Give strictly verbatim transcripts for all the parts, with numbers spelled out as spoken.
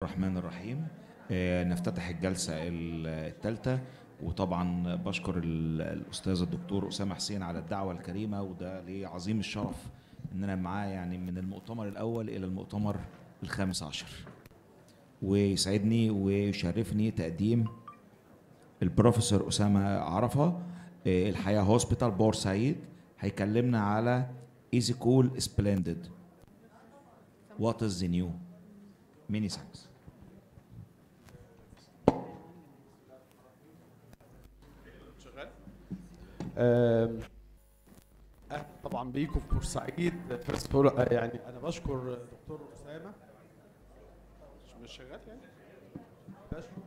الرحمن الرحيم. آه، نفتتح الجلسة الثالثة، وطبعا بشكر ال- الأستاذ الدكتور أسامة حسين على الدعوة الكريمة، وده ليه عظيم الشرف إن أنا معاه يعني من المؤتمر الأول إلى المؤتمر الخامس عشر. ويسعدني ويشرفني تقديم البروفيسور أسامة عرفة، آه، الحياة هوسبيتال بورسعيد، هيكلمنا على Easy Cool Splendid What is the new. Many thanks. شغال. آم، أهلا طبعا بيكم في بورسعيد. First of all، آه، يعني انا بشكر دكتور اسامه. مش- مش شغال يعني؟ بشكر.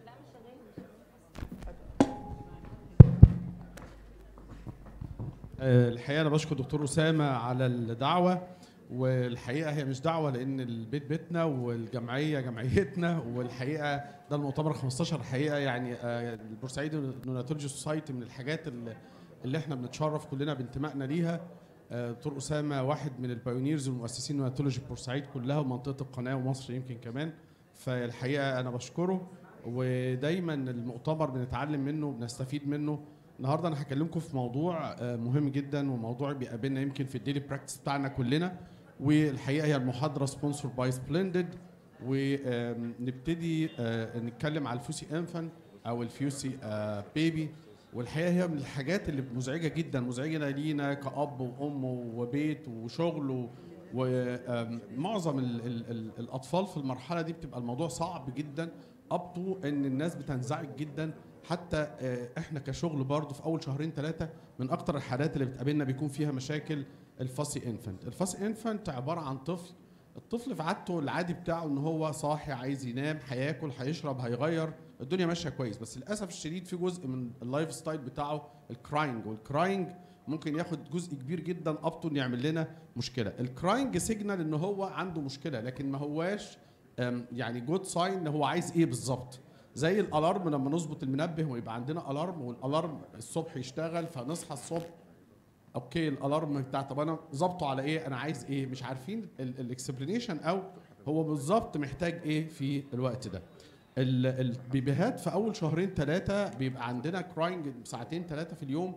آه، الحقيقه انا بشكر دكتور اسامه على الدعوه، والحقيقه هي مش دعوه لان البيت بيتنا والجمعيه جمعيتنا، والحقيقه ده المؤتمر خمستاشر. الحقيقه يعني آه، البورسعيد نوناتولوجي سوسايتي من الحاجات اللي اللي احنا بنتشرف كلنا بانتمائنا ليها. آه، دكتور اسامه واحد من البايونيرز والمؤسسين نوناتولوجي بورسعيد كلها ومنطقه القناه ومصر يمكن كمان. فالحقيقه انا بشكره، ودايما المؤتمر بنتعلم منه وبنستفيد منه. النهارده انا هكلمكم في موضوع آه، مهم جدا، وموضوع بيقابلنا يمكن في الديلي براكتس بتاعنا كلنا. والحقيقه هي المحاضره سبونسر باي سبلندد، ونبتدي نتكلم على الفوسي انفان او الفيوسي بيبي. والحقيقه هي من الحاجات اللي مزعجه جدا، مزعجه لينا كأب وأم وبيت وشغل، ومعظم الاطفال في المرحله دي بتبقى الموضوع صعب جدا، ابطو ان الناس بتنزعج جدا. حتى آه، احنا كشغل برضه في اول شهرين ثلاثه من اكتر الحالات اللي بتقابلنا بيكون فيها مشاكل الفاسي انفانت. الفاسي انفانت عباره عن طفل، الطفل في عادته العادي بتاعه ان هو صاحي عايز ينام، هياكل هيشرب هيغير، الدنيا ماشيه كويس. بس للاسف الشديد في جزء من اللايف ستايل بتاعه الكراينج، والكراينج ممكن ياخد جزء كبير جدا ابطو ان يعمل لنا مشكله. الكراينج سيجنال ان هو عنده مشكله، لكن ما هواش أم، يعني جود ساين ان هو عايز ايه بالظبط. زي الالارم لما نظبط المنبه ويبقى عندنا الارم، والالارم الصبح يشتغل فنصحى الصبح، اوكي الالارم بتاع طب انا ظبطه على ايه، انا عايز ايه، مش عارفين الاكسبلانيشن او هو بالظبط محتاج ايه في الوقت ده. ال- البيبيهات في اول شهرين ثلاثه بيبقى عندنا كراينج ساعتين ثلاثه في اليوم،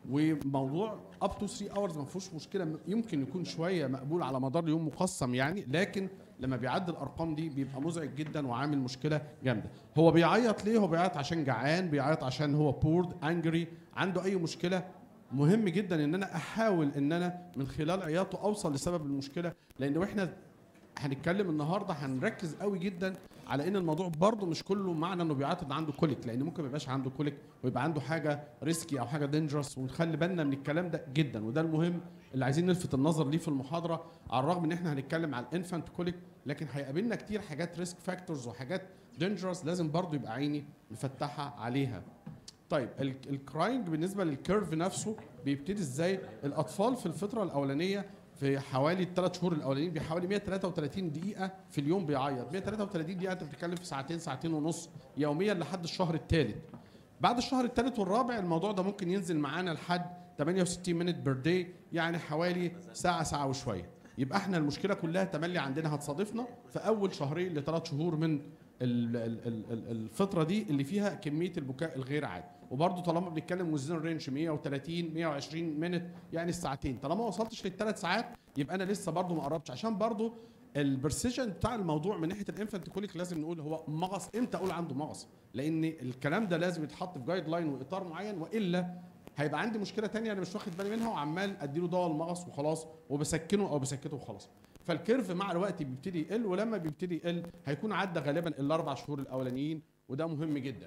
وموضوع اب تو ثلاثة اورز ما فيهوش مشكله، يمكن يكون شويه مقبول على مدار اليوم مقسم يعني، لكن لما بيعدي الارقام دي بيبقى مزعج جدا وعامل مشكله جامده. هو بيعيط ليه؟ هو بيعيط عشان جعان، بيعيط عشان هو بورد انجري، عنده اي مشكله. مهم جدا ان انا احاول ان انا من خلال عياطه اوصل لسبب المشكله، لان واحنا هنتكلم النهارده هنركز قوي جدا على ان الموضوع برضه مش كله معنى انه بيعيط ان عنده كوليك، لان ممكن ما يبقاش عنده كوليك ويبقى عنده حاجه ريسكي او حاجه دينجرس، ونخلي بالنا من الكلام ده جدا. وده المهم اللي عايزين نلفت النظر ليه في المحاضره، على الرغم ان احنا هنتكلم على الانفانت كوليك، لكن هيقابلنا كتير حاجات ريسك فاكتورز وحاجات دينجرس لازم برضه يبقى عيني مفتحه عليها. طيب ال- الكراينج بالنسبه للكيرف نفسه بيبتدي ازاي؟ الاطفال في الفتره الاولانيه في حوالي الثلاث شهور الاولانيين بحوالي مية وتلاتة وتلاتين دقيقه في اليوم بيعيط. مية وتلاتة وتلاتين دقيقه انت بتتكلم في ساعتين ساعتين ونص يوميا لحد الشهر الثالث. بعد الشهر الثالث والرابع الموضوع ده ممكن ينزل معانا لحد ثمانية وستين مينت بير داي، يعني حوالي ساعه ساعه وشويه. يبقى احنا المشكله كلها تملي عندنا هتصادفنا في اول شهرين لثلاث شهور من ال- ال- ال- ال- الفتره دي اللي فيها كميه البكاء الغير عادي. وبرضه طالما بنتكلم وزن رينج مية وتلاتين مية وعشرين مينت يعني الساعتين، طالما ما وصلتش للثلاث ساعات يبقى انا لسه برضه ما قربتش، عشان برضه البرسيجن بتاع الموضوع من ناحيه الانفانت كوليك لازم نقول هو مغص امتى اقول عنده مغص، لان الكلام ده لازم يتحط في جايد لاين واطار معين، والا هيبقى عندي مشكله ثانيه انا مش واخد بالي منها وعمال اديله دواء المغص وخلاص وبسكنه او بسكته وخلاص. فالكيرف مع الوقت بيبتدي يقل، ولما بيبتدي يقل هيكون عدى غالبا الاربع شهور الاولانيين، وده مهم جدا.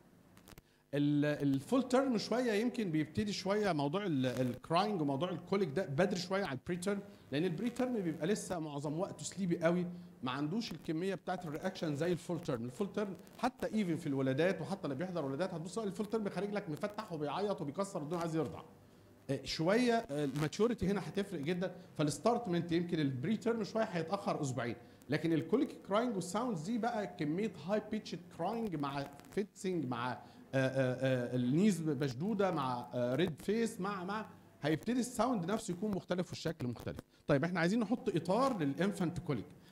الفول تيرم شويه يمكن بيبتدي شويه موضوع الكراينج وموضوع الكوليك ده بدري شويه على البري تيرم، لان البري تيرم بيبقى لسه معظم وقته سليبي قوي، ما عندوش الكميه بتاعت الرياكشن زي الفول تيرم. الفول تيرم حتى ايفن في الولادات، وحتى اللي بيحضر ولادات هتبص الفول تيرم خارج لك مفتح وبيعيط وبيكسر الدنيا عايز يرضع. شويه الماتيوريتي هنا هتفرق جدا، فالستارتمنت يمكن البري تيرم شويه هيتاخر اسبوعين، لكن الكوليك كراينج والساوندز دي بقى كميه هاي بيتش كراينج مع فيتسنج مع آآ آآ النيز مشدوده مع ريد فيس مع مع هيبتدي الساوند نفسه يكون مختلف والشكل مختلف. طيب احنا عايزين نحط اطار للانفانت كوليك.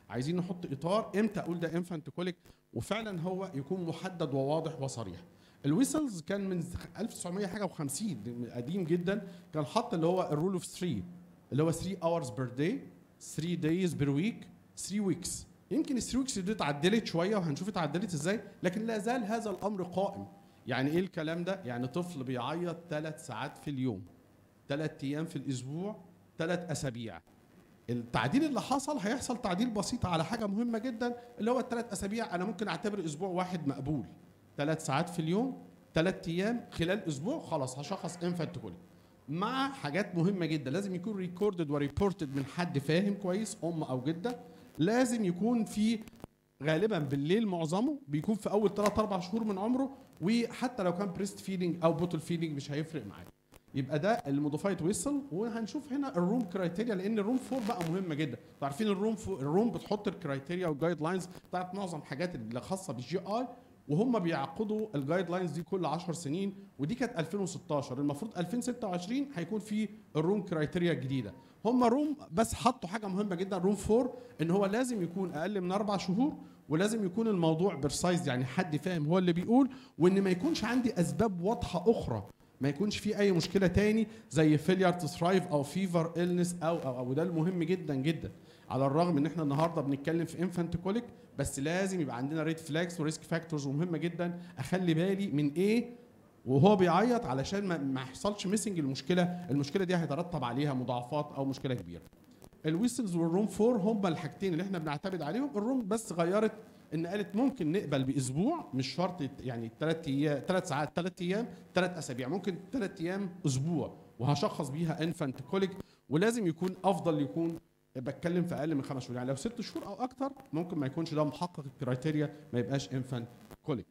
عايزين نحط اطار امتى اقول ده انفانت كوليك، وفعلا هو يكون محدد وواضح وصريح. الويسلز كان من ألف وتسعمية حاجه وخمسين، قديم جدا، كان حط اللي هو الرول اوف ثلاثة، اللي هو ثلاثة hours per day، ثلاثة days per week، ثلاثة weeks. يمكن ال ثلاثة weeks دي اتعدلت شويه وهنشوف اتعدلت ازاي، لكن لا زال هذا الامر قائم. يعني ايه الكلام ده؟ يعني طفل بيعيط ثلاث ساعات في اليوم، ثلاث ايام في الاسبوع، ثلاث اسابيع. التعديل اللي حصل هيحصل تعديل بسيط على حاجه مهمه جدا، اللي هو الثلاث اسابيع انا ممكن اعتبر اسبوع واحد مقبول، ثلاث ساعات في اليوم، ثلاث ايام خلال اسبوع، خلاص هشخص انفانت كوليك. مع حاجات مهمه جدا، لازم يكون ريكوردد وريبورتد من حد فاهم كويس، ام او جده. لازم يكون في غالبا بالليل، معظمه بيكون في اول ثلاث اربع شهور من عمره، وحتى لو كان بريست فيدنج او بوتل فيدنج مش هيفرق معاه. يبقى ده الموديفايد ويسل. وهنشوف هنا الروم كرايتيريا، لان الروم فور بقى مهمه جدا. انتوا عارفين الروم فور، الروم بتحط الكرايتيريا والجايد لاينز بتاعت معظم حاجات اللي خاصه بالجي اي، وهم بيعقدوا الجايد لاينز دي كل عشر سنين، ودي كانت ألفين وستاشر. المفروض ألفين وستة وعشرين هيكون في الروم كرايتيريا الجديده. هم روم بس حطوا حاجه مهمه جدا، روم فور، ان هو لازم يكون اقل من اربع شهور، ولازم يكون الموضوع برسايز، يعني حد فاهم هو اللي بيقول، وان ما يكونش عندي اسباب واضحه اخرى، ما يكونش في اي مشكله تاني زي فيلير تو ثرايف او فيفر إلنس او او او ده المهم جدا جدا. على الرغم ان احنا النهارده بنتكلم في انفانت كوليك، بس لازم يبقى عندنا ريد فلاجز وريسك فاكتورز، ومهمه جدا اخلي بالي من ايه وهو بيعيط، علشان ما, ما يحصلش ميسنج المشكله، المشكله دي هيترتب عليها مضاعفات او مشكله كبيره. الويسلز والروم فور هم الحاجتين اللي احنا بنعتمد عليهم. الروم بس غيرت ان قالت ممكن نقبل باسبوع، مش شرط يعني ثلاث ايام، ثلاث ساعات، ثلاث ايام، ثلاث اسابيع، ممكن ثلاث ايام اسبوع، وهشخص بيها انفانت كوليك. ولازم يكون افضل يكون بتكلم في اقل من خمس شهور، يعني لو ست شهور او اكتر ممكن ما يكونش ده محقق الكرايتيريا، ما يبقاش انفانت كوليك.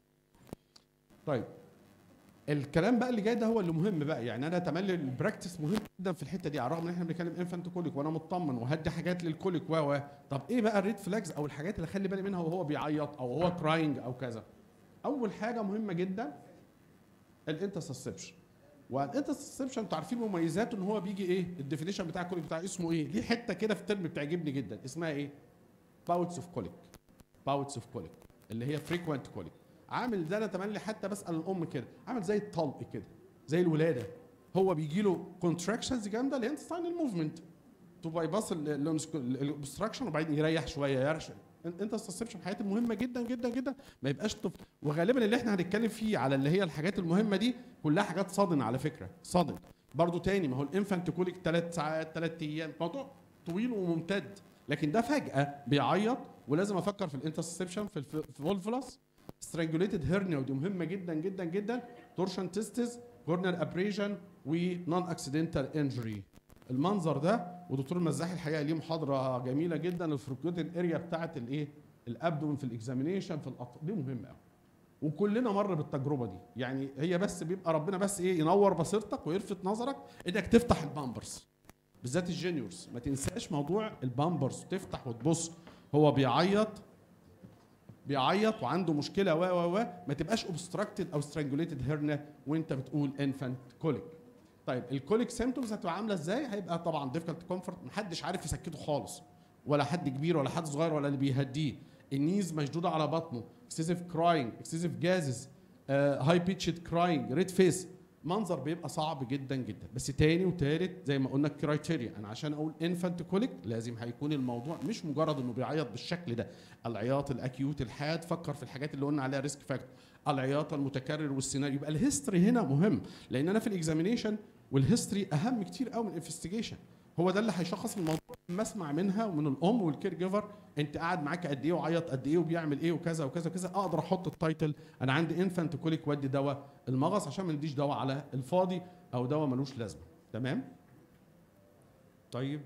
طيب الكلام بقى اللي جاي ده هو اللي مهم بقى، يعني انا تملي البراكتس مهم جدا في الحته دي، على الرغم ان احنا بنتكلم انفانت كوليك وانا مطمن وهدي حاجات للكوليك و طب ايه بقى الريد فلاجز او الحاجات اللي اخلي بالي منها وهو بيعيط او هو كراينج او كذا؟ اول حاجه مهمه جدا الانترسبشن. والانترسبشن انتوا عارفين مميزاته، ان هو بيجي ايه الديفينيشن بتاع الكوليك بتاع اسمه ايه؟ ليه حته كده في الترم بتعجبني جدا اسمها ايه؟ باوتس اوف كوليك. باوتس اوف كوليك اللي هي فريكوينت كوليك. عامل ده انا تملي حتى بسال الام كده، عامل زي الطلق كده، زي الولاده. هو بيجي له كونتراكشنز جامده اللي هي انتستاينال موفمنت تو باي باس الاوبستراكشن، وبعدين يريح شويه يرش. انت السسبشن حياتي مهمه جدا جدا جدا، ما يبقاش طفل. وغالبا اللي احنا هنتكلم فيه على اللي هي الحاجات المهمه دي كلها حاجات صادن على فكره، صادن برضو تاني. ما هو الانفانت كوليك ثلاث ساعات، ثلاث ايام، موضوع طويل وممتد، لكن ده فجاه بيعيط، ولازم افكر في الانترسبشن في الفولفولاس سترانجوليتد هيرنيا، ودي مهمه جدا جدا جدا، تورشن تيستس، كورنر ابريجن، ونون اكسيدنتال انجري. المنظر ده، ودكتور المزاحي الحقيقه ليه محاضره جميله جدا، الفروكيوتد اريا بتاعت الايه الابدومن في الاكزامينيشن في الأط... دي مهمه قوي، وكلنا مر بالتجربه دي. يعني هي بس بيبقى ربنا بس ايه ينور بصيرتك ويلفت نظرك انك تفتح البامبرز، بالذات الجينيورز ما تنساش موضوع البامبرز، تفتح وتبص هو بيعيط بيعيط وعنده مشكله و و و ما تبقاش اوبستراكتد او سترانجوليتد هيرنا وانت بتقول انفانت كوليك. طيب الكوليك سيمتومز هتبقى عامله ازاي؟ هيبقى طبعا ديفيكالت كومفورت، محدش عارف يسكته خالص، ولا حد كبير ولا حد صغير ولا اللي بيهديه. النيز مشدوده على بطنه، اكسسيف كراينج، اكسسيف جازز، هاي بيتشد كراينج، ريد فيس. منظر بيبقى صعب جدا جدا. بس تاني وتالت زي ما قلنا الكرايتيريا، انا عشان اقول انفانت كوليك لازم هيكون الموضوع مش مجرد انه بيعيط بالشكل ده، العياط الاكيوت الحاد، فكر في الحاجات اللي قلنا عليها ريسك فاكتور، العياط المتكرر والسيناريو. يبقى الهيستوري هنا مهم، لان انا في الاكزامينيشن والهيستوري اهم كتير قوي من الانفستيجيشن. هو ده اللي هيشخص الموضوع. لما اسمع منها ومن الام والكير جيفر انت قاعد معاك قد ايه وعيط قد ايه وبيعمل ايه وكذا وكذا وكذا، اقدر احط التايتل انا عندي انفانت كوليك وادي دواء المغص، عشان ما نديش دواء على الفاضي او دواء ملوش لازمه. تمام؟ طيب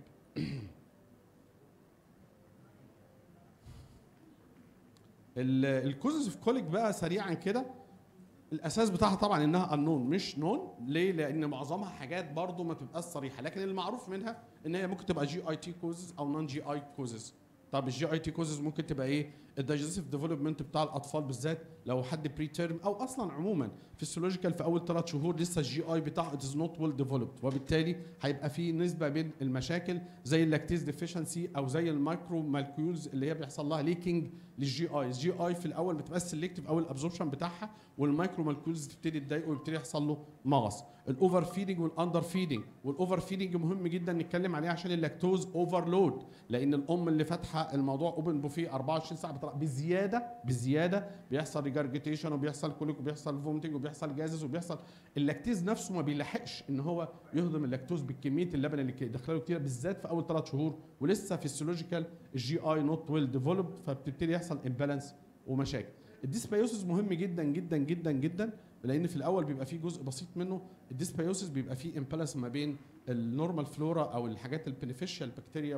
الكوزز اوف كوليك بقى سريعا كده، الاساس بتاعها طبعا انها النون مش نون. ليه؟ لان معظمها حاجات برضو ما تبقاش صريحه، لكن المعروف منها ان هي ممكن تبقى جي اي تي كوزز او نون جي اي كوزز. طب الجي اي تي كوزز ممكن تبقى ايه؟ الدايجستيف ديفلوبمنت بتاع الاطفال بالذات لو حد بري تيرم او اصلا عموما فيسيولوجيكال في اول ثلاث شهور لسه الجي اي بتاعه اتز نوت ويل ديفلوبد، وبالتالي هيبقى في نسبه من المشاكل زي اللاكتيز ديفيشنسي او زي المايكرو مالكيولز اللي هي بيحصل لها ليكينج للجي اي. الجي اي في الاول بتبقى سيلكتيف او الابزوربشن بتاعها، والمايكرو مالكيولز تبتدي تضايقه ويبتدي يحصل له مغص. الاوفر فيدنج والاندر فيدنج، والاوفر فيدنج مهم جدا نتكلم عليه عشان اللاكتوز اوفرلود، لان الام اللي فاتحه الموضوع اوبن بوفيه أربعة وعشرين ساعه بطلع بزياده بزياده بيحصل ريجارجيتيشن وبيحصل كوليك وبيحصل فومتنج وبيحصل جازز وبيحصل اللاكتيز نفسه ما بيلحقش ان هو يهضم اللاكتوز بكميه اللبن اللي دخله كتير بالذات في اول ثلاث شهور، ولسه فيسيولوجيكال الجي اي نوت ويل ديفلوبد، فبتبتدي يحصل امبالانس ومشاكل. الديسبايوسيس مهم جدا جدا جدا جدا، لان في الاول بيبقى فيه جزء بسيط منه الديسبايوسيس بيبقى فيه امبالانس ما بين النورمال فلورا او الحاجات البينيفيشال بكتيريا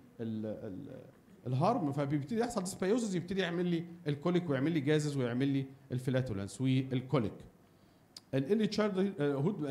والهارم، فبيبتدي يحصل ديسبايوسيس يبتدي يعمل لي الكوليك ويعمل لي جازز ويعمل لي الفلاتولنس والكوليك. الالي تشايلد هود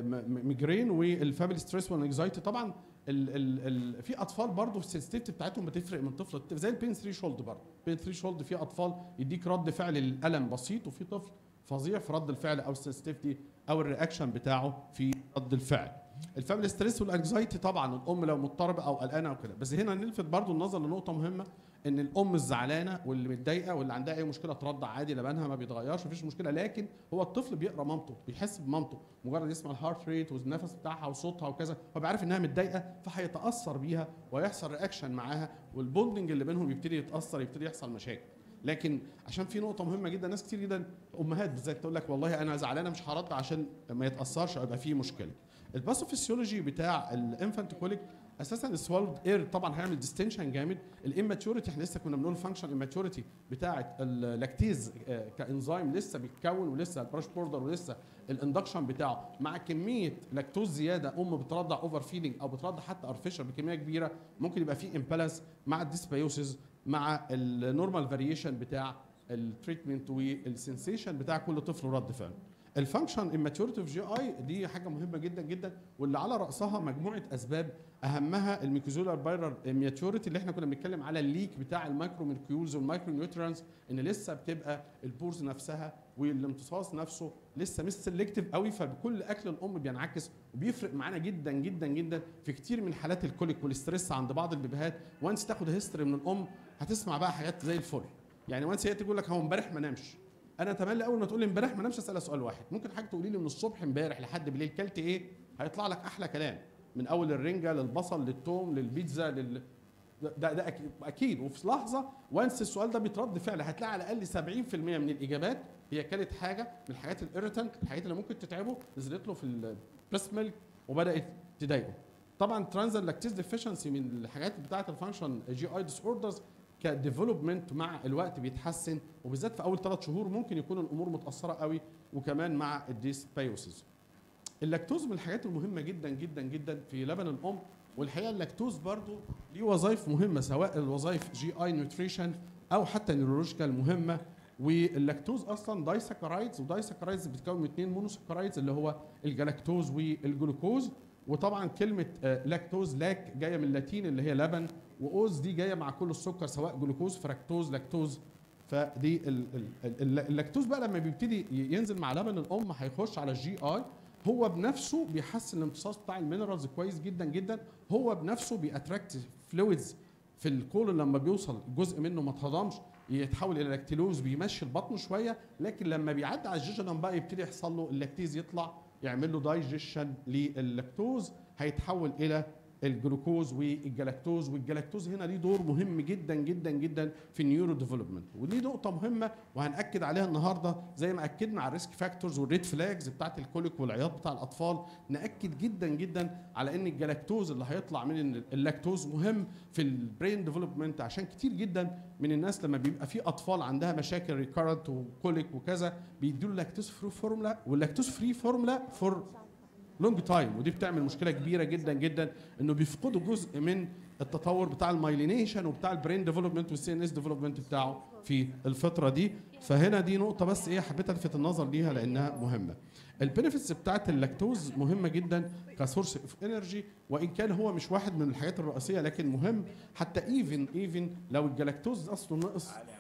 ميجرين والفاميلي ستريس والانكزايتي، طبعا ال ال ال في اطفال برضه السنسيتيفيتي بتاعتهم بتفرق من طفل لطفل، زي البين ثري شولد برضه. البين ثري شولد في اطفال يديك رد فعل للالم بسيط، وفي طفل فظيع في رد الفعل او السنسيتيفيتي او الرياكشن بتاعه في رد الفعل. الفاميلي ستريس والانكزايتي طبعا الام لو مضطربه او قلقانه او كده، بس هنا نلفت برضه النظر لنقطه مهمه، ان الام الزعلانه واللي متضايقه واللي عندها اي مشكله ترضع عادي، لبنها ما بيتغيرش مفيش مشكله، لكن هو الطفل بيقرا مامته، بيحس بمامته، مجرد يسمع الهارت ريت والنفس بتاعها وصوتها وكذا هو بيعرف انها متضايقه، فهيتاثر بيها ويحصل رياكشن معاها، والبوندنج اللي بينهم يبتدي يتاثر، يبتدي يحصل مشاكل. لكن عشان في نقطه مهمه جدا، ناس كتير جدا امهات بالذات تقول لك والله انا زعلانه مش هرد عشان ما يتاثرش او يبقى فيه مشكله. الباثوفيسيولوجي بتاع الانفانت كوليك اساسا السوالد اير طبعا هيعمل ديستنشن جامد. الاماتيوريتي احنا لسه كنا بنقول الفانكشن اماتيوريتي بتاعه اللاكتيز كانزيم لسه بيتكون، ولسه البراش بوردر، ولسه الاندكشن بتاعه مع كميه لاكتوز زياده ام بترضع اوفر فيدنج او بترضع حتى ارفيشر بكميه كبيره، ممكن يبقى فيه امبالانس مع الديسبايوسيس مع النورمال فاريشن بتاع التريتمنت والسنسيشن بتاع كل طفل ورد فعل. الفانكشن اماتيوريتي في جي اي دي حاجه مهمه جدا جدا، واللي على راسها مجموعه اسباب، اهمها الميكوزولار بايرال اماتيوريتي اللي احنا كنا بنتكلم على الليك بتاع المايكرو ميركيولز والمايكرو نيوترينز، ان لسه بتبقى البورز نفسها والامتصاص نفسه لسه مش سيلكتيف قوي، فبكل اكل الام بينعكس وبيفرق معانا جدا جدا جدا في كتير من حالات الكوليك والستريس عند بعض البيبيهات. وانس تاخد هيستوري من الام هتسمع بقى حاجات زي الفل، يعني وانس هي تقول لك هو امبارح ما نامش، انا اتمنى اول ما تقول لي امبارح ما نامش اسالها سؤال واحد، ممكن حاجه تقولي لي من الصبح امبارح لحد بالليل كلت ايه، هيطلع لك احلى كلام من اول الرنجه للبصل للثوم للبيتزا لل ده ده اكيد, أكيد. وفي لحظه وانس السؤال ده بيترد فعل هتلاقي على الاقل سبعين في المية من الاجابات هي كانت حاجه من الحاجات الاريتنت، الحاجات اللي ممكن تتعبه نزلت له في البريست ميلك وبدات تضايقه. طبعا ترانزل لاكتيز ديفيشنسي من الحاجات بتاعه الفانكشن جي اي ديس اوردرز كديفلوبمنت مع الوقت بيتحسن، وبالذات في اول ثلاث شهور ممكن يكون الامور متاثره قوي، وكمان مع الديسبايوسيس. اللاكتوز من الحاجات المهمه جدا جدا جدا في لبن الام، والحقيقه اللاكتوز برضو ليه وظائف مهمه، سواء الوظائف جي اي نيوتريشن او حتى نيورولوجيكال مهمه. واللاكتوز اصلا دايساكرايدز، ودايساكرايدز بتتكون من اثنين مونوساكرايدز اللي هو الجلاكتوز والجلوكوز. وطبعا كلمه لاكتوز لاك جايه من اللاتين اللي هي لبن، واوز دي جايه مع كل السكر سواء جلوكوز فركتوز لاكتوز. فدي اللاكتوز بقى لما بيبتدي ينزل مع لبن الام هيخش على الجي اي، هو بنفسه بيحسن الامتصاص بتاع المينرالز كويس جدا جدا، هو بنفسه بيأتراكت فلويدز في الكولون لما بيوصل جزء منه ما اتهضمش يتحول الى لاكتيلوز بيمشي البطن شويه، لكن لما بيعدي على الجيجنم بقى يبتدي يحصل له اللاكتيز يطلع يعمل له دايجيشن لللاكتوز، هيتحول الى الجلوكوز والجلاكتوز. والجلاكتوز هنا ليه دور مهم جدا جدا جدا في النيورو ديفلوبمنت، ودي نقطه مهمه وهنأكد عليها النهارده زي ما اكدنا على الريسك فاكتورز والريد فلاجز بتاعت الكوليك والعياط بتاع الاطفال، نأكد جدا جدا على ان الجلاكتوز اللي هيطلع من اللاكتوز مهم في البرين ديفلوبمنت، عشان كتير جدا من الناس لما بيبقى في اطفال عندها مشاكل ريكارنت وكوليك وكذا بيدوا له لاكتوز فري فورمولا، واللاكتوز فري فورمولا فور لونج تايم، ودي بتعمل مشكله كبيره جدا جدا انه بيفقدوا جزء من التطور بتاع المايلينيشن وبتاع البرين ديفلوبمنت والسي ان اس ديفلوبمنت بتاعه في الفتره دي. فهنا دي نقطه بس ايه حبيت الفت النظر ليها لانها مهمه. البينيفيتس بتاعت اللاكتوز مهمه جدا كسورس اوف انرجي، وان كان هو مش واحد من الحاجات الرئيسيه لكن مهم، حتى ايفن ايفن لو الجلاكتوز اصله نقص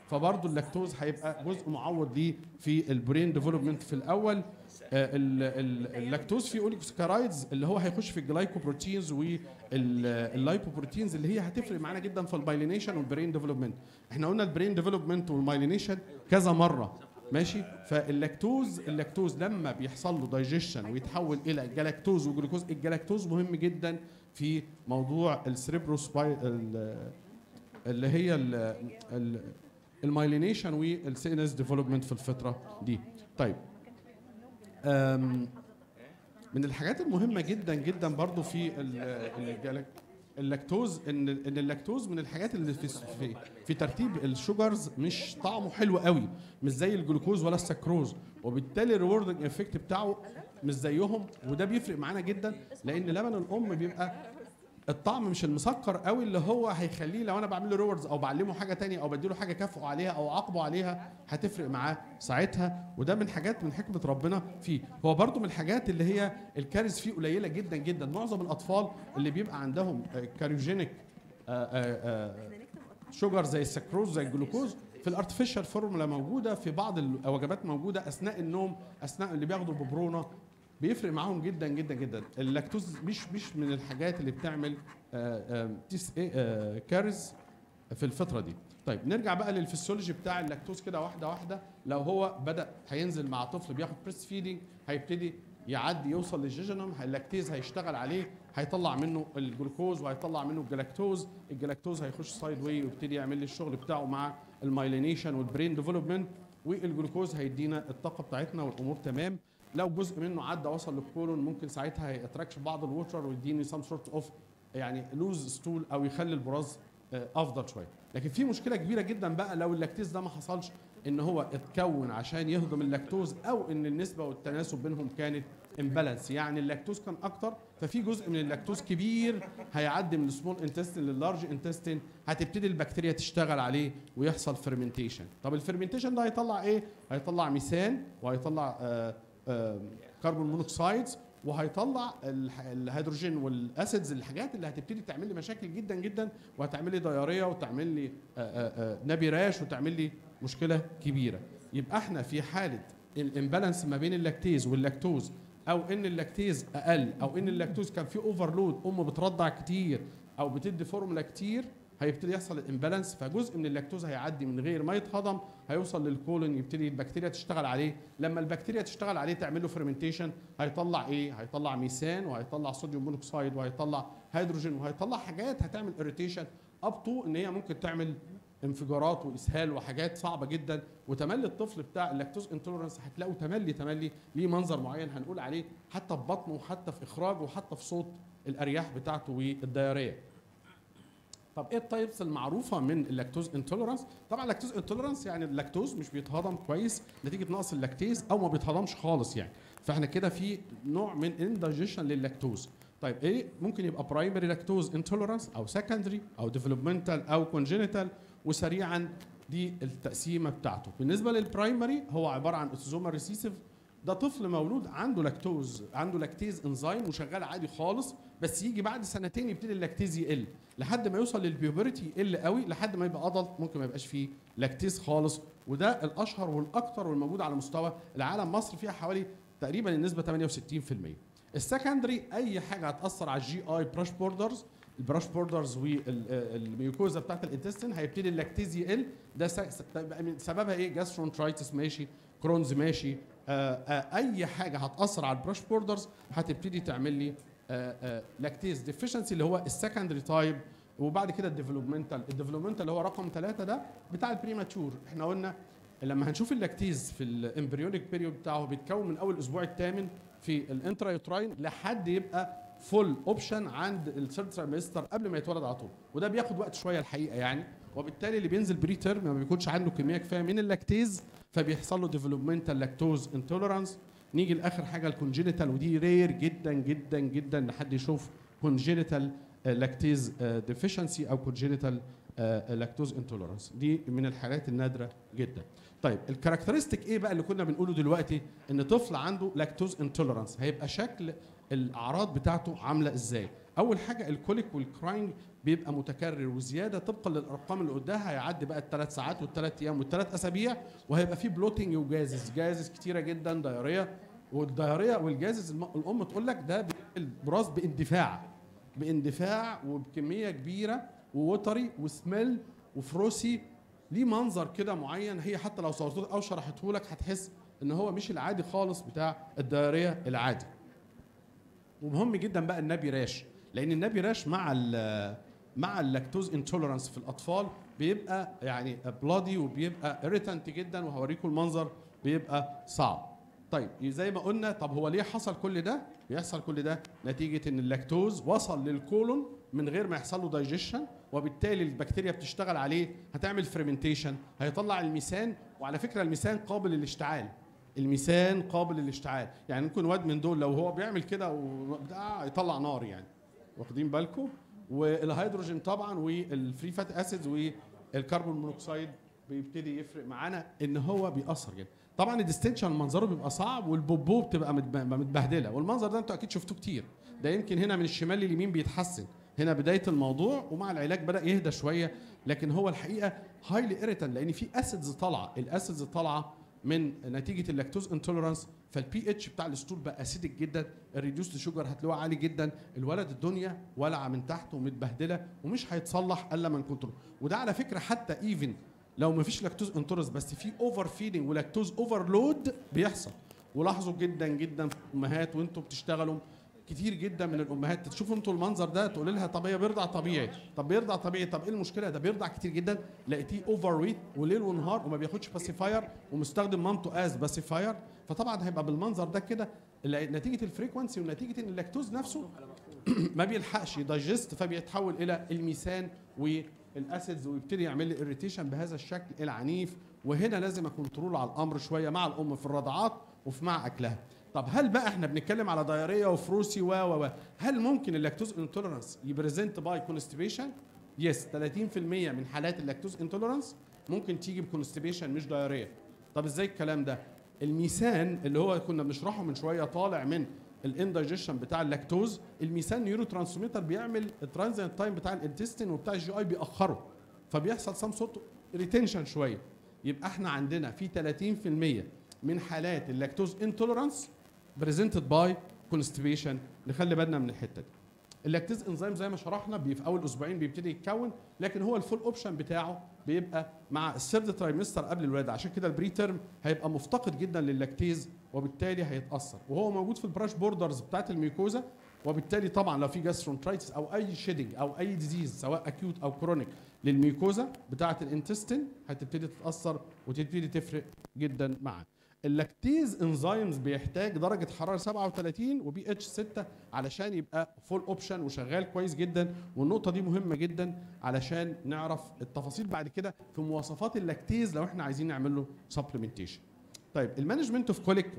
فبرضه اللاكتوز هيبقى جزء معوض ليه في البرين ديفلوبمنت في الاول. آه، ال- ال- اللاكتوز فيه اوليكوسكرايدز اللي هو هيخش في الجلايكوبروتينز واللايبوبروتينز اللي هي هتفرق معانا جدا في المايلينيشن والبرين ديفلوبمنت. احنا قلنا البرين ديفلوبمنت والمايلينيشن كذا مره ماشي. فاللاكتوز اللاكتوز لما بيحصل له دايجيشن ويتحول الى جلاكتوز وجلوكوز، الجلاكتوز مهم جدا في موضوع السريبروسباي اللي هي المايلينيشن والسي ان اس ديفلوبمنت في الفتره دي. طيب أم، من الحاجات المهمه جدا جدا برضو في ال- الجلاك- اللاكتوز ان ان اللاكتوز من الحاجات اللي في في, في ترتيب الشوجرز مش طعمه حلو قوي، مش زي الجلوكوز ولا السكروز، وبالتالي الريوردنج افكت بتاعه مش زيهم. وده بيفرق معانا جدا لان لبن الام بيبقى الطعم مش المسكر قوي اللي هو هيخليه لو انا بعمل له ريوردز او بعلمه حاجه تانية او بديله حاجه كافئه عليها او عاقبه عليها هتفرق معاه ساعتها. وده من حاجات من حكمه ربنا فيه. هو برضو من الحاجات اللي هي الكارث فيه قليله جدا جدا. معظم الاطفال اللي بيبقى عندهم كاريوجينيك شوجر زي السكروز زي الجلوكوز في الارتفيشال فورمولا موجوده في بعض الوجبات موجوده اثناء النوم، اثناء اللي بياخدوا ببرونه، بيفرق معاهم جدا جدا جدا. اللاكتوز مش مش من الحاجات اللي بتعمل تيس ايه كارث في الفتره دي. طيب نرجع بقى للفسيولوجي بتاع اللاكتوز كده واحده واحده. لو هو بدا هينزل مع طفل بياخد بريست فيدنج هيبتدي يعدي يوصل للجيجنوم، اللاكتيز هيشتغل عليه هيطلع منه الجلوكوز وهيطلع منه الجلاكتوز. الجلاكتوز هيخش سايد واي ويبتدي يعمل لي الشغل بتاعه مع المايلينيشن والبرين ديفلوبمنت، والجلوكوز هيدينا الطاقه بتاعتنا والامور تمام. لو جزء منه عدى وصل للكولون ممكن ساعتها هيتراكش بعض الووتر ويديني سام سورت اوف يعني لوز ستول او يخلي البراز افضل شويه. لكن في مشكله كبيره جدا بقى لو اللاكتيز ده ما حصلش ان هو اتكون عشان يهضم اللاكتوز او ان النسبه والتناسب بينهم كانت امبالانس، يعني اللاكتوز كان اكتر ففي جزء من اللاكتوز كبير هيعدي من السمول انتستين لللارج انتستين، هتبتدي البكتيريا تشتغل عليه ويحصل فيرمنتيشن. طب الفيرمنتيشن ده هيطلع ايه؟ هيطلع ميثان وهيطلع آه آه كربون مونوكسايدز وهيطلع الهيدروجين والاسيدز، الحاجات اللي هتبتدي تعمل لي مشاكل جدا جدا وهتعمل لي دياريه وتعمل لي نبي راش وتعمل لي مشكله كبيره. يبقى احنا في حاله الامبالانس ما بين اللاكتيز واللاكتوز او ان اللاكتيز اقل او ان اللاكتوز كان فيه اوفرلود، ام بترضع كتير او بتدي فورمولا كتير، هيبتدي يحصل الامبالانس، فجزء من اللاكتوز هيعدي من غير ما يتهضم هيوصل للكولون يبتدي البكتيريا تشتغل عليه. لما البكتيريا تشتغل عليه تعمل له فيرمنتيشن هيطلع ايه؟ هيطلع ميثان وهيطلع صوديوم مونوكسيد وهيطلع هيدروجين وهيطلع حاجات هتعمل اريتيشن اب تو ان هي ممكن تعمل انفجارات واسهال وحاجات صعبه جدا. وتملي الطفل بتاع اللاكتوز انتولرنس هتلاقوا تملي تملي ليه منظر معين هنقول عليه حتى في بطنه وحتى في اخراجه وحتى في صوت الارياح بتاعته والدياريه. طب ايه التايبس المعروفه من اللاكتوز انتولرانس؟ طبعا اللاكتوز انتولرانس يعني اللاكتوز مش بيتهضم كويس نتيجه نقص اللاكتيز او ما بيتهضمش خالص يعني، فاحنا كده في نوع من اندايجيشن لللاكتوز. طيب ايه ممكن يبقى برايمري لاكتوز انتولرانس او سكندري او ديفلوبمنتال او كونجينيتال، وسريعا دي التقسيمه بتاعته. بالنسبه للبرايمري هو عباره عن اوتوزومال ريسيسيف، ده طفل مولود عنده لاكتوز عنده لاكتيز انزيم وشغال عادي خالص، بس يجي بعد سنتين يبتدي اللاكتيز يقل لحد ما يوصل للبيوبرتي يقل قوي لحد ما يبقى ادلت ممكن ما يبقاش فيه لاكتيز خالص، وده الاشهر والاكثر والموجود على مستوى العالم. مصر فيها حوالي تقريبا النسبه ثمانية وستين بالمئة. السكندري اي حاجه هتاثر على الجي اي براش بوردرز، البراش بوردرز والميوكوزا بتاعت الانتستين هيبتدي اللاكتيز يقل. ده سببها ايه؟ جاسترونترايتس ماشي، كرونز ماشي، آآ آآ اي حاجه هتاثر على البراش بوردرز هتبتدي تعمل لي لاكتيز ديفيشنسي اللي هو السكندري تايب. وبعد كده الديفلوبمنتال، الديفلوبمنتال اللي هو رقم ثلاثة ده بتاع البريماتور. احنا قلنا لما هنشوف اللاكتيز في الامبريونيك بيريود بتاعه بيتكون من اول الاسبوع الثامن في الانترايوتراين لحد يبقى فول اوبشن عند الثيرد ترايمستر قبل ما يتولد على طول، وده بياخد وقت شويه الحقيقه يعني. وبالتالي اللي بينزل بري تيرم ما بيكونش عنده كميه كفايه من اللاكتيز فبيحصل له ديفلوبمنتال لاكتوز انتولرانس. نيجي لاخر حاجه الكونجينيتال، ودي رير جدا جدا جدا لحد يشوف كونجينيتال لاكتيز ديفيشنسي او كونجينيتال لاكتوز انتولرانس، دي من الحالات النادره جدا. طيب الكاركترستيك ايه بقى اللي كنا بنقوله دلوقتي؟ ان طفل عنده لاكتوز انتولرانس هيبقى شكل الاعراض بتاعته عامله ازاي؟ اول حاجه الكوليك والكراينج بيبقى متكرر وزياده طبقا للارقام اللي قدامها، هيعدي بقى الثلاث ساعات والثلاث ايام والثلاث اسابيع، وهيبقى فيه بلوتنج وجازز جازز كتيره جدا، دايريه. والدايريه والجازز الم- الام تقول لك ده بيعمل براز باندفاع باندفاع وبكميه كبيره ووتري وسميل وفروسي، ليه منظر كده معين. هي حتى لو صورته او شرحته لك هتحس ان هو مش العادي خالص بتاع الدايريه العادي. ومهم جدا بقى النبي راش، لان النبي راش مع ال مع اللاكتوز انتوليرانس في الاطفال بيبقى يعني بلادي وبيبقى اريتانت جدا، وهوريكم المنظر بيبقى صعب. طيب زي ما قلنا، طب هو ليه حصل كل ده؟ بيحصل كل ده نتيجه ان اللاكتوز وصل للكولون من غير ما يحصل له دايجيشن، وبالتالي البكتيريا بتشتغل عليه، هتعمل فريمنتيشن، هيطلع الميثان. وعلى فكره الميثان قابل للاشتعال، الميثان قابل للاشتعال، يعني ممكن واد من دول لو هو بيعمل كده وبتاع يطلع نار يعني، واخدين بالكم؟ والهيدروجين طبعا والفري فات اسيدز والكربون مونوكسيد بيبتدي يفرق معانا ان هو بيأثر جدا. طبعا الديستنشن منظره بيبقى صعب، والبوبو بتبقى متبهدله، والمنظر ده انتوا اكيد شفتوه كتير. ده يمكن هنا من الشمال لليمين بيتحسن، هنا بدايه الموضوع، ومع العلاج بدا يهدى شويه، لكن هو الحقيقه هايلي ايريتان لان في اسيدز طالعه، الاسيدز طالعه من نتيجه اللاكتوز انتوليرانس، فالبي اتش بتاع الاسطول بقى اسيدك جدا، الريديوست شوجر هتلاقوه عالي جدا، الولد الدنيا ولعه من تحت ومتبهدله ومش هيتصلح الا من كنترول. وده على فكره حتى ايفن لو ما فيش لاكتوز انتوليرانس بس في اوفر فيدنج ولاكتوز اوفرلود بيحصل. ولاحظوا جدا جدا في الامهات وانتم بتشتغلوا كتير جدا من الامهات تشوفوا انتوا المنظر ده تقول لها طب هي بيرضع طبيعي، طب بيرضع طبيعي، طب ايه المشكله؟ ده بيرضع كتير جدا، لقيتيه اوفر ويت وليل ونهار وما بياخدش باسيفاير ومستخدم مامته از باسيفاير، فطبعا هيبقى بالمنظر ده كده نتيجه الفريكونسي ونتيجه ان اللاكتوز نفسه ما بيلحقش يدايجست، فبيتحول الى الميثان والاسيدز ويبتدي يعمل لي اريتيشن بهذا الشكل العنيف. وهنا لازم اكونترول على الامر شويه مع الام في الرضعات وفي مع اكلها. طب هل بقى احنا بنتكلم على دايريه وفروسي و و هل ممكن اللاكتوز انتوليرانس يبريزنت باي كونستيبيشن؟ يس، ثلاثين في المية من حالات اللاكتوز انتوليرانس ممكن تيجي بكونستيبيشن مش دايريه. طب ازاي الكلام ده؟ الميثان اللي هو كنا بنشرحه من شويه طالع من الاندايجيشن بتاع اللاكتوز، الميثان نيورو ترانسميتر بيعمل الترانزيت تايم بتاع الانتستين وبتاع الجي اي بيأخره، فبيحصل سام صوت ريتنشن شويه. يبقى احنا عندنا في ثلاثين في المية من حالات اللاكتوز انتوليرانس بريزنتد باي كونستيبيشن. نخلي بالنا من الحته دي. اللاكتيز انزيم زي ما شرحنا بي في اول اسبوعين بيبتدي يتكون، لكن هو الفول اوبشن بتاعه بيبقى مع الثيرد ترايمستر قبل الولاده، عشان كده البري تيرم هيبقى مفتقد جدا للاكتيز وبالتالي هيتاثر، وهو موجود في البراش بوردرز بتاعت الميوكوزا، وبالتالي طبعا لو في جاسترونترايتس او اي شيدنج او اي ديزيز سواء اكيوت او كرونيك للميوكوزا بتاعت الانتستين هتبتدي تتاثر وتبتدي تفرق جدا معاه. اللاكتيز انزيمز بيحتاج درجه حراره سبعة وثلاثين وبي اتش ستة علشان يبقى فول اوبشن وشغال كويس جدا، والنقطه دي مهمه جدا علشان نعرف التفاصيل بعد كده في مواصفات اللاكتيز لو احنا عايزين نعمل له سبلمنتيشن. طيب المانجمنت اوف كوليك،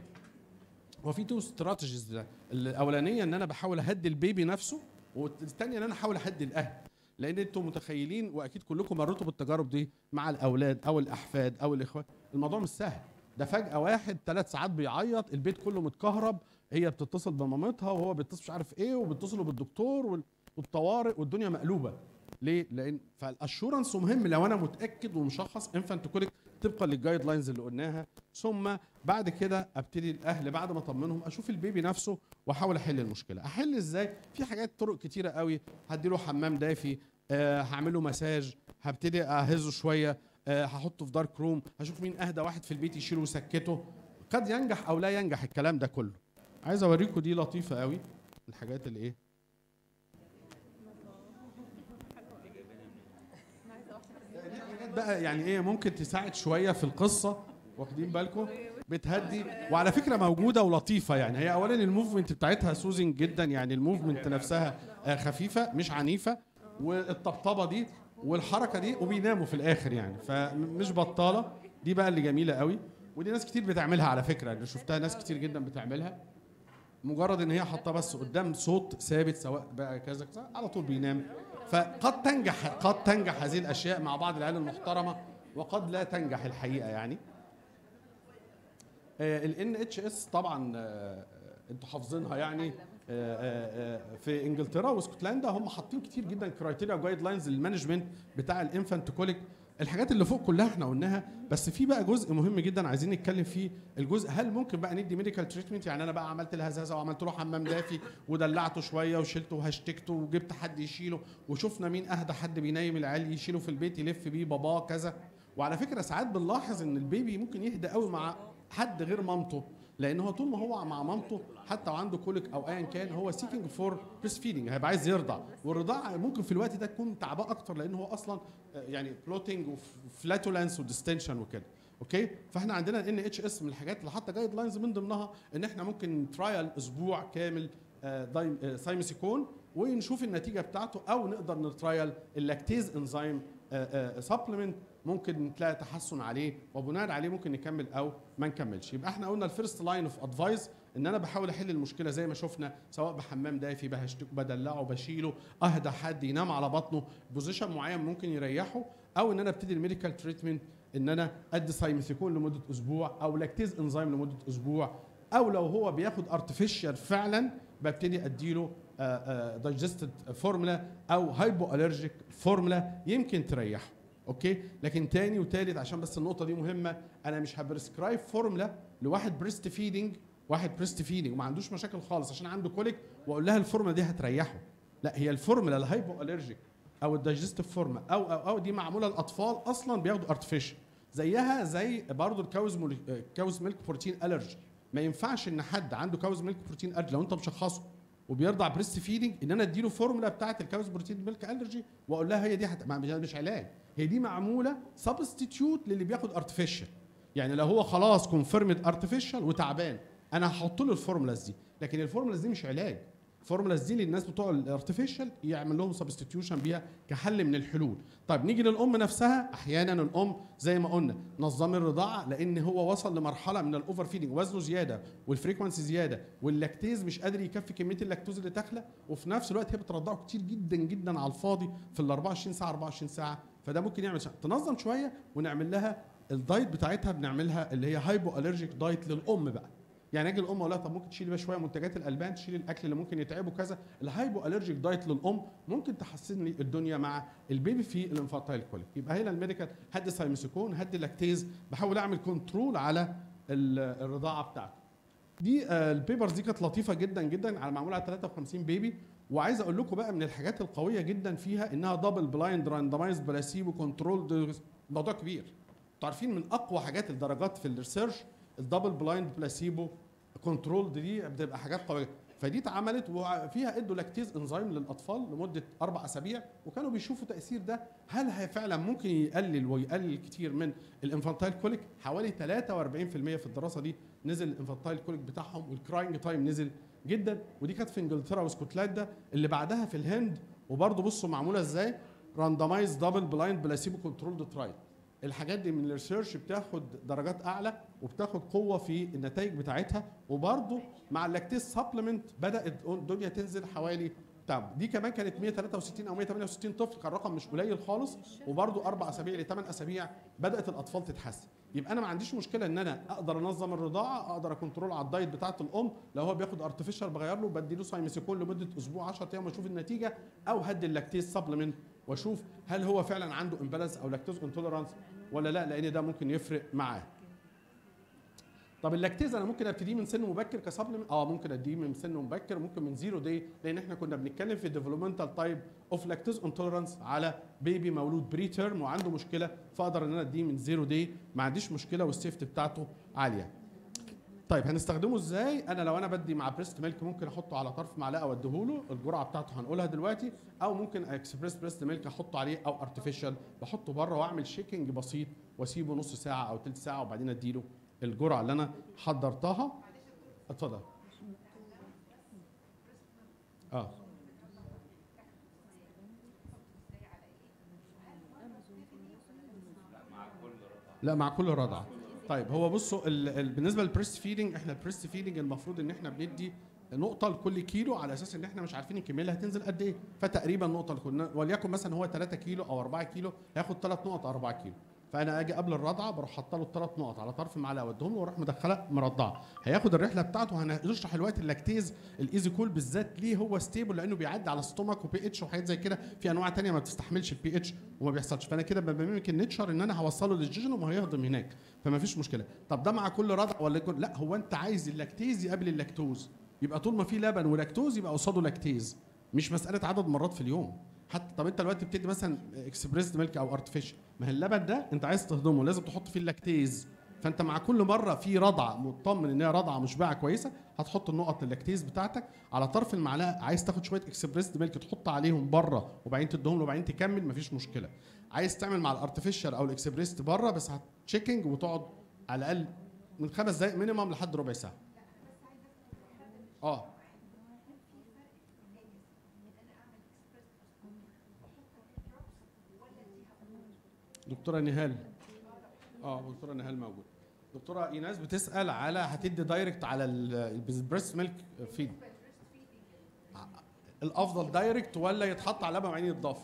هو في تو استراتيجيز، الاولانيه ان انا بحاول اهدي البيبي نفسه، والثانيه ان انا احاول اهدي الاهل، لان انتم متخيلين واكيد كلكم مريتوا بالتجارب دي مع الاولاد او الاحفاد او الاخوات، الموضوع مش سهل. ده فجأة واحد ثلاث ساعات بيعيط، البيت كله متكهرب، هي بتتصل بمامتها وهو بيتصل مش عارف ايه، وبيتصلوا بالدكتور والطوارئ والدنيا مقلوبة. ليه؟ لأن فالاشورنس مهم لو أنا متأكد ومشخص انفانت كوليك طبقا للجايد لاينز اللي قلناها، ثم بعد كده ابتدي الأهل بعد ما أطمنهم أشوف البيبي نفسه وأحاول أحل المشكلة. أحل إزاي؟ في حاجات طرق كتيرة قوي، هديله حمام دافي، أه هعمله مساج، هبتدي أهزه شوية، أه هحطه في دارك روم، هشوف مين اهدى واحد في البيت يشيله ويسكته، قد ينجح او لا ينجح الكلام ده كله. عايز اوريكم دي لطيفه قوي، الحاجات اللي ايه دي حاجات بقى يعني ايه ممكن تساعد شويه في القصه، واخدين بالكم؟ بتهدي، وعلى فكره موجوده ولطيفه. يعني هي اولا الموفمنت بتاعتها سوزنج جدا، يعني الموفمنت نفسها خفيفه مش عنيفه، والطبطبه دي والحركه دي، وبيناموا في الاخر يعني، فمش بطاله. دي بقى اللي جميله قوي، ودي ناس كتير بتعملها على فكره، انا شفتها ناس كتير جدا بتعملها، مجرد ان هي حاطه بس قدام صوت ثابت سواء بقى كذا كذا على طول بينام. فقد تنجح قد تنجح هذه الاشياء مع بعض العيال المحترمه، وقد لا تنجح الحقيقه يعني. الان اتش اس طبعا آه انتوا حافظينها يعني، في انجلترا واسكتلندا هم حاطين كتير جدا كرايتيريا وجايد لاينز للمانجمنت بتاع الانفانت كوليك. الحاجات اللي فوق كلها احنا قلناها، بس في بقى جزء مهم جدا عايزين نتكلم فيه، الجزء هل ممكن بقى ندي ميديكال تريتمنت؟ يعني انا بقى عملت الهزازه وعملت له حمام دافي ودلعته شويه وشلته وهشتكته وجبت حد يشيله، وشفنا مين اهدى حد بينيم العيال يشيله في البيت يلف بيه باباه كذا. وعلى فكره ساعات بنلاحظ ان البيبي ممكن يهدى قوي مع حد غير مامته، لان هو طول ما هو مع مامته حتى وعنده كوليك او ايا كان هو سيكينج فور بريست فيدنج، هيبقى عايز يرضع، والرضاعه ممكن في الوقت ده تكون تعباه اكتر لان هو اصلا يعني بلوتنج وفلاتولانس وديستنشن وكده. اوكي، فاحنا عندنا ان اتش اس من الحاجات اللي حتى جايد لاينز من ضمنها ان احنا ممكن ترايل اسبوع كامل سايمسيكون ونشوف النتيجه بتاعته، او نقدر نترايل اللاكتيز انزيم سبلمنت ممكن تلاقي تحسن عليه، وبناء عليه ممكن نكمل او ما نكملش. يبقى احنا قلنا الفيرست لاين اوف ادفايس ان انا بحاول احل المشكله زي ما شفنا، سواء بحمام دافي بهشتكه بدلعه بشيله، اهدى حد ينام على بطنه بوزيشن معين ممكن يريحه، او ان انا ابتدي الميديكال تريتمنت ان انا ادي سايمسيكون لمده اسبوع او لاكتيز انزيم لمده اسبوع، او لو هو بياخد ارتفيشال فعلا ببتدي اديله دايجستد فورمولا او هايبو الرجيك فورمولا يمكن تريحه. اوكي، لكن تاني وتالت عشان بس النقطه دي مهمه، انا مش هبريسكرايب فورمولا لواحد بريست فيدنج، واحد بريست فيدنج وما عندوش مشاكل خالص عشان عنده كوليك واقول لها الفورمولا دي هتريحه. لا، هي الفورمولا الهايبو الرجيك او الدايجستيف فورمولا او او او دي معموله الاطفال اصلا بياخدوا ارتفيشال، زيها زي برضه الكاوز مول... كاوز ميلك بروتين الرجي. ما ينفعش ان حد عنده كاوز ميلك بروتين الرجي لو انت مشخصه وبيرضع بريست فيدنج ان انا اديله فورمولا بتاعه الكاوز بروتين ميلك الرجي واقول لها هي دي هت... مش علاج، هي دي معموله سبستيتيوت للي بياخد ارتفيشال. يعني لو هو خلاص كونفيرمد ارتفيشال وتعبان انا هحط له الفورمولاز دي، لكن الفورمولاز دي مش علاج، الفورمولاز دي للناس بتوع الارتفيشال يعمل لهم سبستيتيوشن بيها كحل من الحلول. طيب نيجي للام نفسها، احيانا الام زي ما قلنا نظام الرضاعه لان هو وصل لمرحله من الاوفر فيدنج، وزنه زياده والفريكونسي زياده واللاكتيز مش قادر يكفي كميه اللاكتوز اللي داخله، وفي نفس الوقت هي بترضعه كتير جدا جدا على الفاضي في ال أربعة وعشرين ساعه أربعة وعشرين ساعه، فده ممكن يعمل شا. تنظم شويه ونعمل لها الدايت بتاعتها، بنعملها اللي هي هايبو الرجيك دايت للام بقى. يعني اجي الام اقول لها طب ممكن تشيلي بقى شويه منتجات الالبان، تشيلي الاكل اللي ممكن يتعبه كذا. الهايبو الرجيك دايت للام ممكن تحسن لي الدنيا مع البيبي في الانفانتايل كوليك. يبقى هنا الميديكال هدي سايمسيكون، هدي لاكتيز، بحاول اعمل كنترول على الرضاعه بتاعته. دي آه البيبرز دي كانت لطيفه جدا جدا، على معموله على ثلاثة وخمسين بيبي. وعايز اقول لكم بقى من الحاجات القويه جدا فيها انها دبل بلايند راندمايزد بلاسيبو كنترول، موضوع كبير. انتوا عارفين من اقوى حاجات الدرجات في الريسيرش الدبل بلايند بلاسيبو كنترول، دي بتبقى حاجات قويه. فدي اتعملت وفيها ادوا لاكتيز انزيم للاطفال لمده اربع اسابيع، وكانوا بيشوفوا تاثير ده هل هي فعلا ممكن يقلل ويقلل كتير من الانفانتايل كوليك. حوالي ثلاثة وأربعين بالمئة في الدراسه دي نزل الانفانتايل كوليك بتاعهم، والكراينج تايم نزل جدا. ودي كانت في انجلترا واسكتلندا. اللي بعدها في الهند، وبرضه بصوا معموله ازاي، راندمايز دبل بلايند بلاسيبو كنترول ترايل. الحاجات دي من الريسيرش بتاخد درجات اعلى وبتاخد قوه في النتائج بتاعتها. وبرضه مع اللاكتيز سبلمنت بدات الدنيا تنزل حوالي بتاع. دي كمان كانت مئة وثلاثة وستين او مئة وثمانية وستين طفل، كان رقم مش قليل خالص. وبرضه اربع اسابيع لثمان اسابيع بدات الاطفال تتحسن. يبقى انا ما عنديش مشكله ان انا اقدر انظم الرضاعه، اقدر اكنترول على الدايت بتاعه الام. لو هو بياخد ارتفيشال بغير له، بديله سايمسيكون لمده اسبوع عشرة ايام واشوف النتيجه، او هدي اللاكتيز سبلمنت واشوف هل هو فعلا عنده امبالانس او لاكتوز انتوليرانس ولا لا، لان ده ممكن يفرق معاه. طب اللاكتيز انا ممكن ابتديه من سن مبكر كسبلمنت؟ اه ممكن اديه من سن مبكر، ممكن من زيرو داي، لان احنا كنا بنتكلم في ديفلوبمنتال تايب اوف لاكتوز انتوليرانس على بيبي مولود بري تيرم وعنده مشكله، فاقدر ان انا اديه من زيرو داي ما عنديش مشكله والسيفتي بتاعته عاليه. طيب هنستخدمه ازاي؟ انا لو انا بدي مع بريست ميلك ممكن احطه على طرف معلقه واديهوله، الجرعه بتاعته هنقولها دلوقتي، او ممكن اكسبريس بريست ميلك احطه عليه، او ارتفيشال بحطه بره واعمل شيكنج بسيط واسيبه نص ساعه او ثلث ساعه وبعدين اديله الجرعه اللي انا حضرتها. اتفضل. اه لا مع كل رضعه. طيب هو بصوا ال ال بالنسبه للبريست فيدنج، احنا البريست فيدنج المفروض ان احنا بندي نقطه لكل كيلو على اساس ان احنا مش عارفين الكميه اللي هتنزل قد ايه، فتقريبا نقطه لكل، وليكن مثلا هو ثلاثة كيلو او أربعة كيلو هياخد ثلاث نقط أربعة كيلو. فانا اجي قبل الرضعه بروح حاطه له الثلاث نقط على طرف المعلقه واديهم له واروح مدخله مرضعه. هياخد الرحله بتاعته. هنشرح دلوقتي اللاكتيز الايزي كول بالذات ليه هو ستيبل، لانه بيعدي على ستومك وبي اتش وحاجات زي كده. في انواع ثانيه ما بتستحملش البي اتش وما بيحصلش، فانا كده بميمك النيتشر ان انا هوصله للجيجنوم وهيهضم هناك، فما فيش مشكله. طب ده مع كل رضع ولا يكون لا؟ هو انت عايز اللاكتيز يقابل اللاكتوز، يبقى طول ما في لبن ولاكتوز يبقى قصاده لاكتيز، مش مساله عدد مرات في اليوم. حتى طب انت دلوقتي بتدي مثلا اكسبريس ميلك او ارتفيشال، ما هي اللبن ده انت عايز تهضمه لازم تحط فيه اللاكتيز. فانت مع كل مره في رضعه مطمن ان هي رضعه مشبعه كويسه هتحط النقط اللاكتيز بتاعتك على طرف المعلقه. عايز تاخد شويه اكسبريس ميلك تحط عليهم بره وبعدين تديهم له وبعدين تكمل، مفيش مشكله. عايز تعمل مع الارتفيشال او الاكسبريس بره بس هتشيكنج وتقعد على الاقل من خمس دقائق مينيمم لحد ربع ساعه. اه دكتوره نهال. اه دكتوره نهال موجود. دكتوره ايناس بتسال على هتدي دايركت على البريست ميلك فيد، الافضل دايركت ولا يتحط على لبن وبعدين يتضاف؟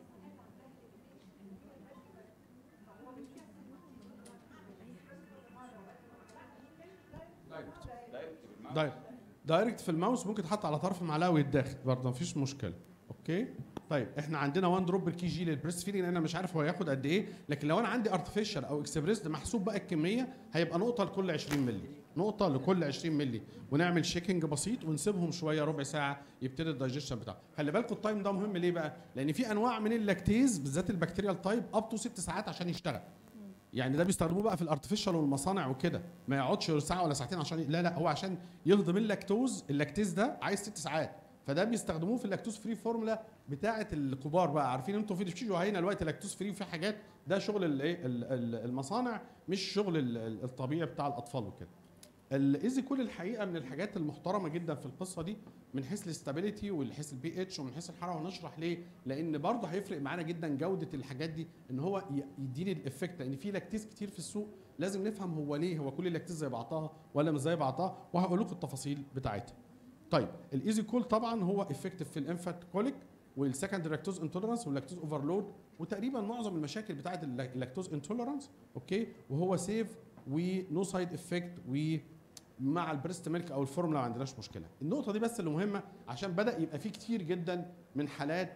دايركت دايركت في الماوس، ممكن تحط على طرف المعلقه ويتداخل برضه مفيش مشكله. اوكي طيب احنا عندنا واحد دروب بالكي جي للبريست فيدنج، انا مش عارف هو هياخد قد ايه، لكن لو انا عندي ارتفيشال او اكسبريس محسوب بقى الكميه هيبقى نقطه لكل عشرين مللي، نقطه لكل عشرين مللي، ونعمل شيكنج بسيط ونسيبهم شويه ربع ساعه يبتدي الدايجيشن بتاعه. خلي بالكم التايم ده مهم ليه بقى؟ لان في انواع من اللاكتيز بالذات البكتيريال تايب اب تو ست ساعات عشان يشتغل. يعني ده بيستخدموه بقى في الارتفيشال والمصانع وكده، ما يقعدش ساعه ولا ساعتين عشان ي... لا لا هو عشان يهضم اللاكتوز، اللاكتيز ده عايز ست ساعات، فده بيستخدموه في اللاكتوز فري فورمولا بتاعه الكبار بقى. عارفين انتوا في بتيجوا هنا دلوقتي لاكتوز فري وفي حاجات، ده شغل الايه المصانع مش شغل الطبيعي بتاع الاطفال وكده. الايزي كول الحقيقه من الحاجات المحترمه جدا في القصه دي من حيث الاستابيليتي ومن حيث البي اتش ومن حيث الحراره، وهنشرح ليه. لان برضه هيفرق معانا جدا جوده الحاجات دي ان هو يديني الافكت، لان في لاكتيز كتير في السوق لازم نفهم هو ليه، هو كل اللاكتيز زي بعضها ولا مش زي بعضها، وهقول لكم التفاصيل بتاعتها. طيب الايزي كول طبعا هو افكتيف في الانفانت كوليك والسكند لاكتوز انتوليرانس واللاكتوز اوفرلود وتقريبا معظم المشاكل بتاعه اللاكتوز انتوليرانس. اوكي وهو سيف ونو سايد افكت، و مع البريست ميلك او الفورمولا ما عندناش مشكله. النقطه دي بس اللي مهمه عشان بدا يبقى في كتير جدا من حالات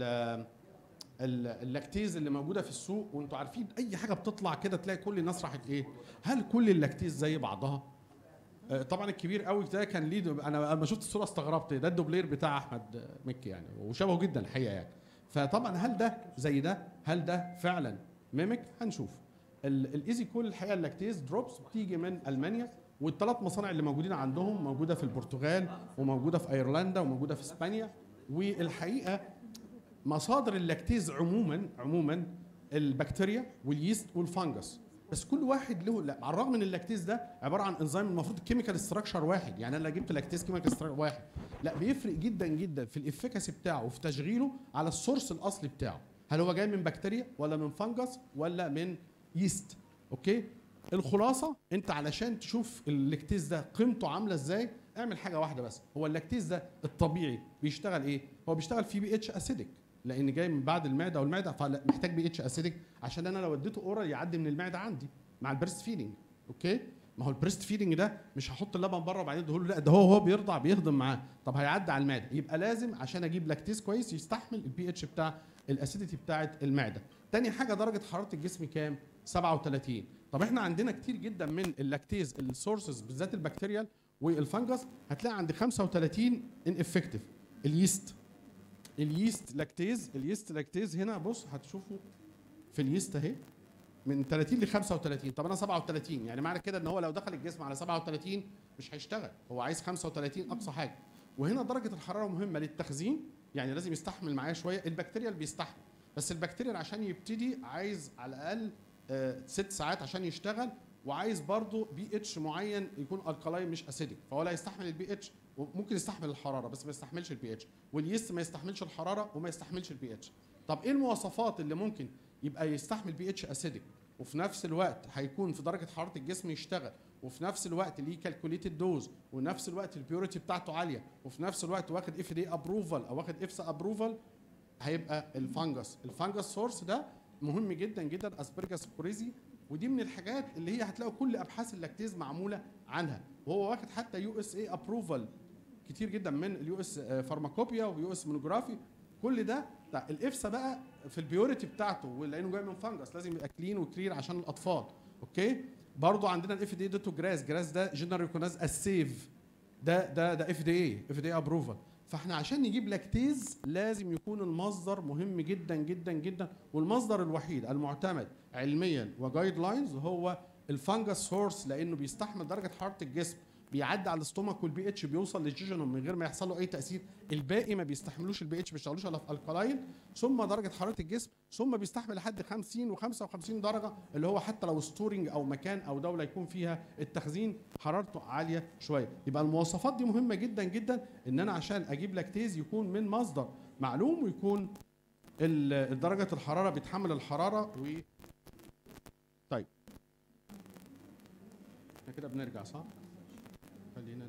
اللاكتيز اللي موجوده في السوق، وانتوا عارفين اي حاجه بتطلع كده تلاقي كل الناس راحت ايه، هل كل اللاكتيز زي بعضها؟ طبعا الكبير قوي ده كان ليه، انا لما شفت الصوره استغربت، ده الدوبلير بتاع احمد مكي يعني وشبهه جدا الحقيقه يعني. فطبعا هل ده زي ده؟ هل ده فعلا ميمك؟ هنشوف. الايزي كول الحقيقه اللاكتيز دروبس بتيجي من المانيا، والثلاث مصانع اللي موجودين عندهم موجوده في البرتغال وموجوده في ايرلندا وموجوده في اسبانيا. والحقيقه مصادر اللاكتيز عموما عموما البكتيريا واليست والفانجس، بس كل واحد له، لا على الرغم ان اللاكتيز ده عباره عن انزيم المفروض الكيميكال ستراكشر واحد، يعني انا لو جبت لاكتيز كيميكال ستراكشر واحد لا بيفرق جدا جدا في الافكاسي بتاعه وفي تشغيله على السورس الاصلي بتاعه، هل هو جاي من بكتيريا ولا من فانجس ولا من يست. اوكي الخلاصه انت علشان تشوف اللاكتيز ده قيمته عامله ازاي اعمل حاجه واحده بس، هو اللاكتيز ده الطبيعي بيشتغل ايه؟ هو بيشتغل في بي اتش اسيدك، لان جاي من بعد المعده والمعده فمحتاج بي اتش اسيدك عشان انا لو اديته اورال يعدي من المعده عندي مع البريست فيدنج. اوكي ما هو البريست فيدنج ده مش هحط اللبن بره وبعدين اديه له، لا ده هو هو بيرضع بيهضم معاه، طب هيعدي على المعده، يبقى لازم عشان اجيب لاكتيز كويس يستحمل البي اتش بتاع الاسيديتي بتاعه المعده. تاني حاجه درجه حراره الجسم كام؟ سبعة وثلاثين. طب احنا عندنا كتير جدا من اللاكتيز السورسز بالذات البكتيريال والفنجس هتلاقي عند خمسة وثلاثين ان افكتيف. اليست اليست لاكتيز اليست لاكتيز هنا بص هتشوفوا في اليست اهي من ثلاثين ل خمسة وثلاثين. طب انا سبعة وثلاثين، يعني معنى كده ان هو لو دخل الجسم على سبعة وثلاثين مش هيشتغل، هو عايز خمسة وثلاثين اقصى حاجه. وهنا درجه الحراره مهمه للتخزين، يعني لازم يستحمل معايا شويه. البكتيريال بيستحمل، بس البكتيريال عشان يبتدي عايز على الاقل آه ست ساعات عشان يشتغل، وعايز برضه بي اتش معين يكون الكالاين مش اسيدك، فهو لا يستحمل البي اتش وممكن يستحمل الحراره بس ما يستحملش البي اتش، واليست ما يستحملش الحراره وما يستحملش البي اتش. طب ايه المواصفات اللي ممكن يبقى يستحمل بي اتش اسيدك وفي نفس الوقت هيكون في درجه حراره الجسم يشتغل، وفي نفس الوقت ليه كالكوليتد دوز، ونفس الوقت البيوريتي بتاعته عاليه، وفي نفس الوقت واخد اف دي ابروفال او واخد افسا ابروفال؟ هيبقى الفانجس. الفانجس سورس ده مهم جدا جدا اسبرجاس كوريزي، ودي من الحاجات اللي هي هتلاقوا كل ابحاث اللاكتيز معموله عنها، وهو واخد حتى يو اس اي ابروفال كتير جدا من اليو اس فارماكوبيا ويو اس مونوجرافي. كل ده الافسا بقى في البيوريتي بتاعته، ولانه جاي من فانجس لازم يبقى كلين وكلير عشان الاطفال. اوكي، برضو عندنا الاف دي اديته جراس، جراس ده جنرال ريكونايز السيف، ده ده ده اف دي اي اف دي اي ابروفال. فاحنا عشان نجيب لاكتيز لازم يكون المصدر مهم جدا جدا جدا، والمصدر الوحيد المعتمد علميا وجايد لاينز هو الفانجس سورس، لانه بيستحمل درجه حراره الجسم، بيعدي على الاستومك والبي اتش بيوصل للجيجينوم من غير ما يحصل له اي تاثير. الباقي ما بيستحملوش البي اتش، ما بيشتغلوش الا في الكلاين، ثم درجه حراره الجسم، ثم بيستحمل لحد خمسين و55 درجه، اللي هو حتى لو ستورنج او مكان او دوله يكون فيها التخزين حرارته عاليه شويه. يبقى المواصفات دي مهمه جدا جدا، ان انا عشان اجيب لاكتيز يكون من مصدر معلوم، ويكون درجه الحراره بيتحمل الحراره. و طيب احنا كده بنرجع صح؟ خلينا ن...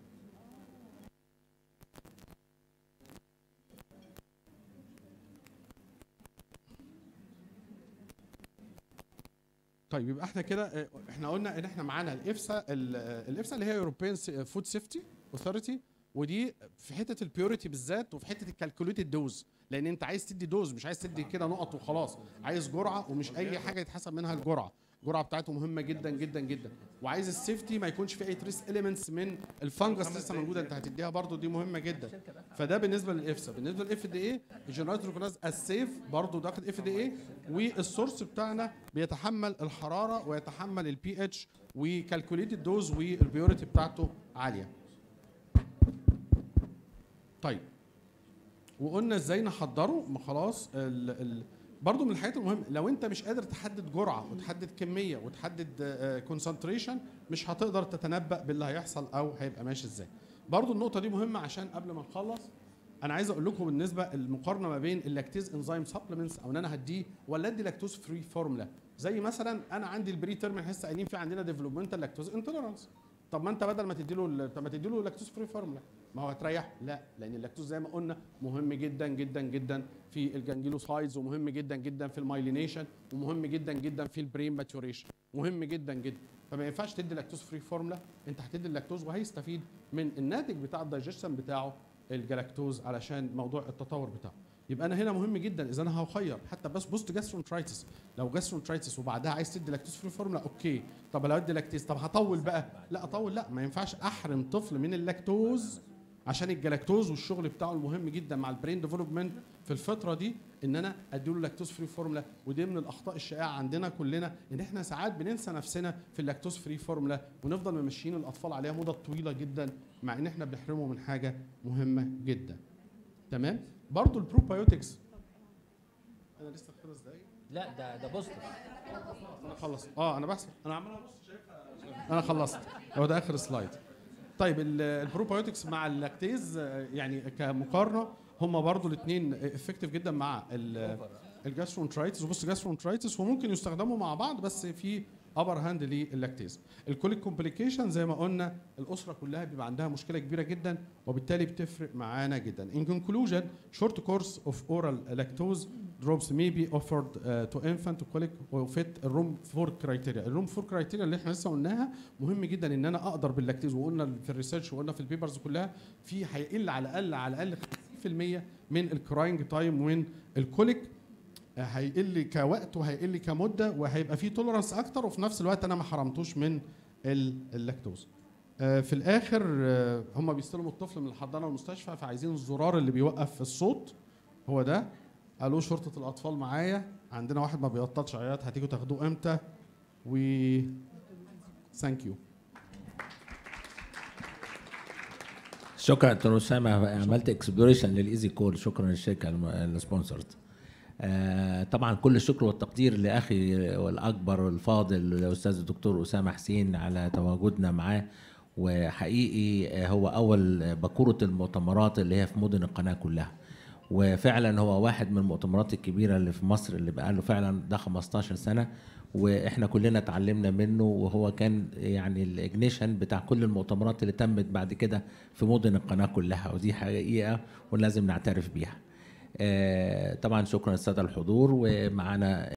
طيب يبقى احنا كده احنا قلنا ان احنا معانا الافسا، الافسا اللي هي يوروبيان فود سيفتي اوثورتي، ودي في حته البيوريتي بالذات، وفي حته الكالكوليتد دوز، لان انت عايز تدي دوز، مش عايز تدي كده نقط وخلاص، عايز جرعه، ومش اي حاجه يتحسب منها الجرعه. الجرعه بتاعته مهمه جدا جدا جدا، وعايز السيفتي ما يكونش فيه اي تريس اليمنتس من الفنجس لسه موجوده انت هتديها برضو، دي مهمه جدا. فده بالنسبه للافسا. بالنسبه للاف دي اي الجنرال ريكوجنايز السيف برضو ده اف دي اي، والسورس بتاعنا بيتحمل الحراره ويتحمل البي اتش وكالكوليتد دوز، والبيوريتي بتاعته عاليه. طيب وقلنا ازاي نحضره، ما خلاص ال ال برضو من الحاجات المهمه، لو انت مش قادر تحدد جرعه وتحدد كميه وتحدد كونسنتريشن مش هتقدر تتنبأ باللي هيحصل او هيبقى ماشي ازاي. برضو النقطه دي مهمه، عشان قبل ما نخلص انا عايز اقول لكم بالنسبه المقارنه ما بين اللاكتيز انزيم سبلمنتس، او ان انا هديه ولا ادي لاكتوز فري فورمولا. زي مثلا انا عندي البري تيرم لسه قايلين في عندنا ديفلوبمنتال لاكتوز انتوليرانس، طب ما انت بدل ما تدي له طب ما تدي له لاكتوز فري فورمولا، ما هو هتريح؟ لا، لان اللاكتوز زي ما قلنا مهم جدا جدا جدا في الجانجلوسايدز، ومهم جدا جدا في المايلينيشن، ومهم جدا جدا في البرين ماتوريشن، مهم جدا جدا. فما ينفعش تدي لاكتوز فري فورمولا، انت هتدي اللاكتوز وهيستفيد من الناتج بتاع الدايجيشن بتاعه الجلاكتوز علشان موضوع التطور بتاعه. يبقى انا هنا مهم جدا اذا انا هخير حتى بس بوست جاسترونترايتس، لو جاسترونترايتس وبعدها عايز تدي لاكتوز فري فورمولا اوكي، طب لو ادي لاكتيز طب هطول بقى؟ لا اطول لا، ما ينفعش احرم طفل من اللاكتوز عشان الجلاكتوز والشغل بتاعه المهم جدا مع البرين ديفلوبمنت في الفتره دي، ان انا ادي له لاكتوز فري فورمولا. ودي من الاخطاء الشائعه عندنا كلنا، ان احنا ساعات بننسى نفسنا في اللاكتوز فري فورمولا، ونفضل ممشيين الاطفال عليها مده طويله جدا، مع ان احنا بنحرمه من حاجه مهمه جدا. تمام؟ برضو البروبايوتكس انا لسه خمس دقايق. لا ده ده بوستر. انا خلصت. اه انا بحسب انا عمال ابص شايفها. انا خلصت، هو ده اخر سلايد. طيب البروبايوتكس مع اللاكتيز يعني كمقارنه هم برضو الاثنين افكتيف جدا مع الجاسترونترايتس وبوست جاسترونترايتس، وممكن يستخدموا مع بعض بس في ابر هاند للاكتيز. الكوليك كومبليكيشن زي ما قلنا الاسره كلها بيبقى عندها مشكله كبيره جدا، وبالتالي بتفرق معانا جدا. ان كونكلوجن شورت كورس اوف اورال لاكتوز drops may be offered uh, to infant colic وفيت الروم فور كرايتيريا. الروم فور كرايتيريا اللي احنا لسه قلناها مهم جدا، ان انا اقدر باللاكتيز، وقلنا في الريسيرش وقلنا في البيبرز كلها في هيقل على الاقل على الاقل خمسين بالمية من الكراينج تايم وين الكوليك، هيقل كوقت وهيقل كمده، وهيبقى فيه توليرانس اكتر، وفي نفس الوقت انا ما حرمتوش من اللاكتوز. في الاخر هم بيستلموا الطفل من الحضانه والمستشفى، فعايزين الزرار اللي بيوقف الصوت هو ده. قالوا شرطه الاطفال معايا، عندنا واحد ما بيبطلش عياط، هتيجوا تاخدوه امتى؟ و ثانك يو. شكرا دكتور اسامه، عملت اكسبلوريشن للايزي كول، شكرا للشركه السبونسرد. آه طبعا كل الشكر والتقدير لاخي والاكبر الفاضل الاستاذ الدكتور اسامه حسين على تواجدنا معاه، وحقيقي هو اول بكوره المؤتمرات اللي هي في مدن القناه كلها، وفعلا هو واحد من المؤتمرات الكبيره اللي في مصر اللي بقى له فعلا ده خمستاشر سنه، واحنا كلنا اتعلمنا منه، وهو كان يعني الاجنيشن بتاع كل المؤتمرات اللي تمت بعد كده في مدن القناه كلها، ودي حقيقه ولازم نعترف بيها. طبعا شكرا للساده الحضور، ومعانا